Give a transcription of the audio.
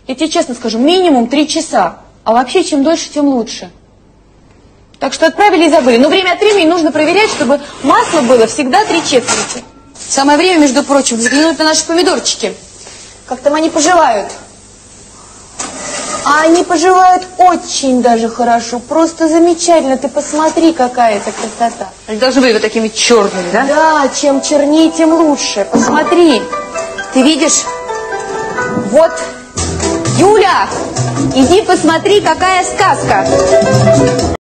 Я тебе честно скажу, минимум 3 часа. А вообще, чем дольше, тем лучше. Так что отправили и забыли. Но время от времени нужно проверять, чтобы масло было всегда 3/4. Самое время, между прочим, взглянуть на наши помидорчики. Как там они поживают? А они поживают очень даже хорошо. Просто замечательно. Ты посмотри, какая это красота. Они должны быть вот такими черными, да? Да, чем чернее, тем лучше. Посмотри. Ты видишь? Вот. Юля, иди посмотри, какая сказка.